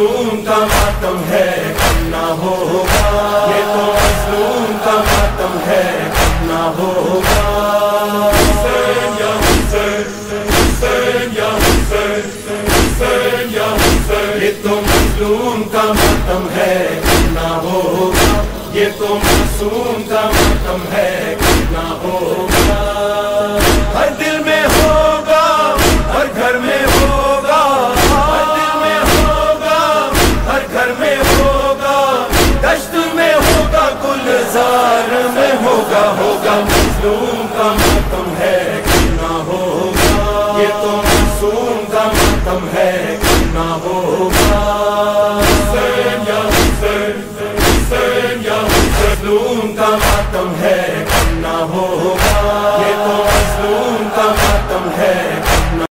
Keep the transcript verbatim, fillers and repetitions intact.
مظلوم کا ماتم ہے کرنا ہوگا، یہ تو مظلوم کا ماتم ہے کرنا ہوگا۔ حسین یا حسین، حسین یا حسین، حسین یا حسین، یہ تو مظلوم کا ماتم ہے کرنا ہوگا، یہ تو معصوم کا ماتم ہے کرنا ہوگا۔ ہر دل میں ہوگا، ہر گھر میں ہوگا، ہر دل میں ہوگا، ہر گھر میں ہوگا، دشت میں ہوگا، گلزار میں ہوگا، ہوگا مظلوم کا ماتم ہے کرنا ہوگا، یہ تو معصوم کا ماتم ہے کرنا ہوگا۔